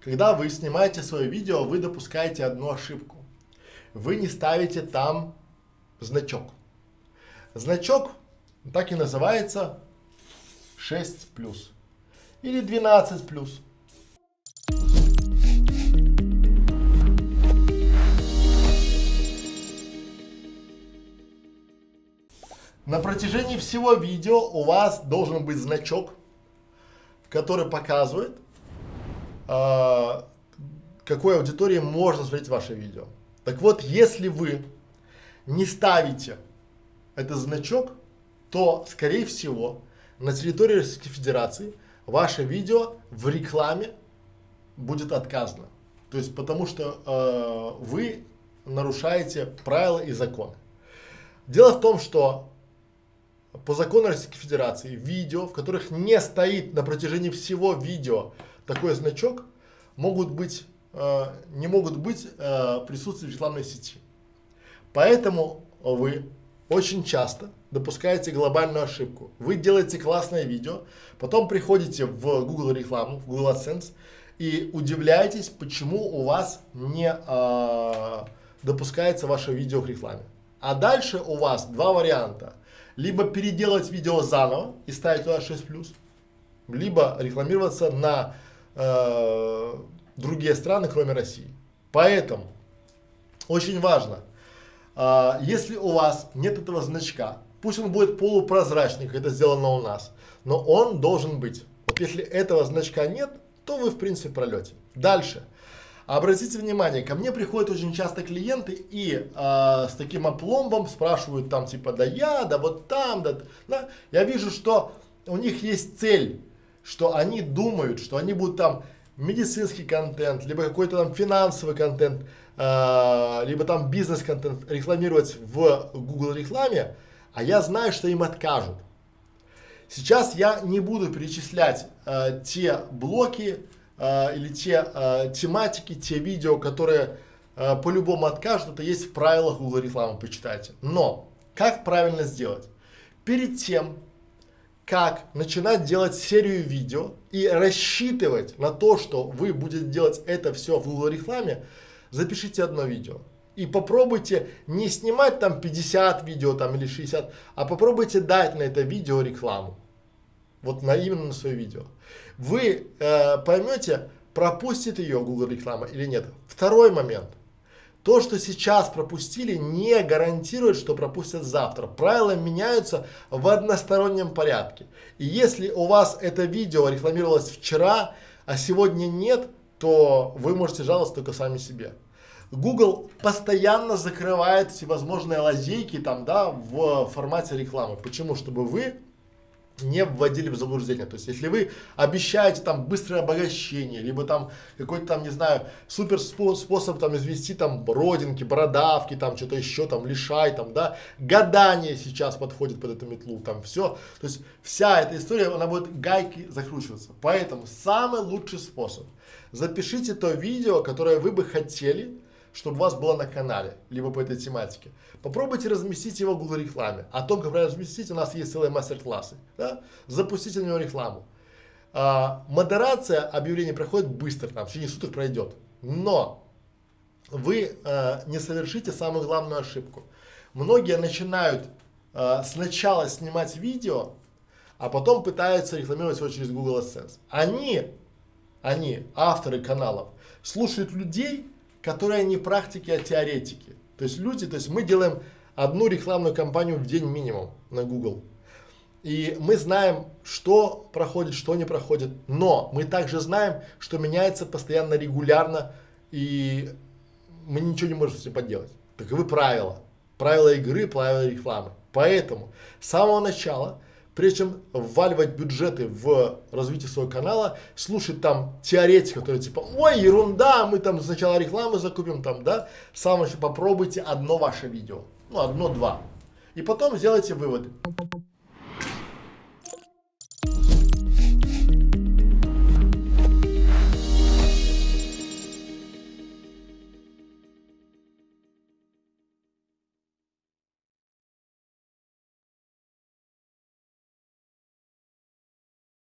когда вы снимаете свое видео, вы допускаете одну ошибку. Вы не ставите там значок. Значок так и называется 6+ или 12+. На протяжении всего видео у вас должен быть значок, который показывает, какой аудитории можно смотреть ваше видео. Так вот, если вы не ставите этот значок, то, скорее всего, на территории Российской Федерации ваше видео в рекламе будет отказано. То есть, потому что вы нарушаете правила и законы. Дело в том, что по закону Российской Федерации видео, в которых не стоит на протяжении всего видео такой значок, не могут быть присутствовать в рекламной сети. Поэтому вы очень часто допускаете глобальную ошибку. Вы делаете классное видео, потом приходите в Google рекламу, в Google AdSense и удивляетесь, почему у вас не допускается ваше видео к рекламе. А дальше у вас два варианта. Либо переделать видео заново и ставить туда 6+, либо рекламироваться на другие страны, кроме России. Поэтому очень важно, если у вас нет этого значка, пусть он будет полупрозрачный, как это сделано у нас, но он должен быть. Вот если этого значка нет, то вы в принципе пролете. Дальше. Обратите внимание, ко мне приходят очень часто клиенты и с таким опломбом спрашивают там типа, да вот там, да. Я вижу, что у них есть цель, что они думают, что они будут там медицинский контент, либо какой-то там финансовый контент, либо там бизнес-контент рекламировать в Google рекламе, а я знаю, что им откажут. Сейчас я не буду перечислять те блоки, или те тематики, те видео, которые по-любому откажут, это есть в правилах Google рекламы, почитайте. Но как правильно сделать? Перед тем, как начинать делать серию видео и рассчитывать на то, что вы будете делать это все в Google рекламе, запишите одно видео. И попробуйте не снимать там 50 видео там, или 60, а попробуйте дать на это видео рекламу. Вот именно на свое видео. Вы поймете, пропустит ее Google реклама или нет. Второй момент. То, что сейчас пропустили, не гарантирует, что пропустят завтра. Правила меняются в одностороннем порядке. И если у вас это видео рекламировалось вчера, а сегодня нет, то вы можете жаловаться только сами себе. Google постоянно закрывает всевозможные лазейки там, да, в формате рекламы. Почему? Чтобы вы не вводили в заблуждение. То есть, если вы обещаете там быстрое обогащение, либо там какой-то там, не знаю, супер способ там извести там родинки, бородавки, там что-то еще, там лишай, там, да, гадание сейчас подходит под эту метлу, там все. То есть, вся эта история, она будет гайки закручиваться. Поэтому самый лучший способ. Запишите то видео, которое вы бы хотели, чтобы у вас было на канале, либо по этой тематике. Попробуйте разместить его в Google рекламе. О том, как правильно разместить, у нас есть целые мастер-классы. Да? Запустите на него рекламу. Модерация объявлений проходит быстро, там, в течение суток пройдет. Но вы не совершите самую главную ошибку. Многие начинают сначала снимать видео, а потом пытаются рекламировать его через Google AdSense. Они, авторы каналов, слушают людей, которые не практики, а теоретики. То есть мы делаем одну рекламную кампанию в день минимум на Google. И мы знаем, что проходит, что не проходит. Но мы также знаем, что меняется постоянно, регулярно, и мы ничего не можем с этим поделать. Таковы правила. Правила игры, правила рекламы. Поэтому с самого начала, прежде чем вваливать бюджеты в развитие своего канала, слушать там теоретиков, которые типа, ой, ерунда, мы там сначала рекламу закупим, там, да, самое что попробуйте одно ваше видео, ну, одно-два, и потом сделайте выводы.